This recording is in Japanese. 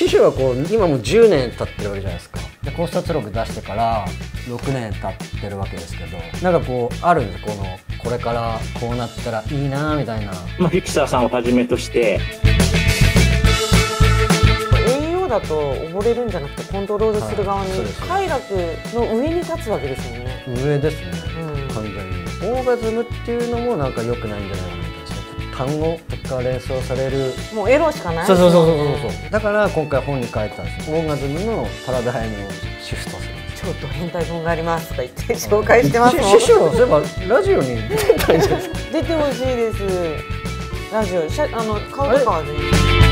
師匠はこう今もう10年経ってるわけじゃないですか。で考察録出してから6年経ってるわけですけど、なんかこうあるんですこれからこうなったらいいなみたいな。 フィクサーさんをはじめとして栄養だと溺れるんじゃなくてコントロールする側に、快楽の上に立つわけですもんね。 上ですね、完全に。オーガズムっていうのもなんか良くないんじゃないかなみたいな。単語とか連想される、 もうエロしかない。 そう。だから今回本に書いたんですよ。オーガズムのパラダイムをシフトする。 ちょっと変態本がありますとか言って紹介してますもん。 師匠そういえばラジオに出たんじゃないですか。 出てほしいです。ラジオ買うとかは全然。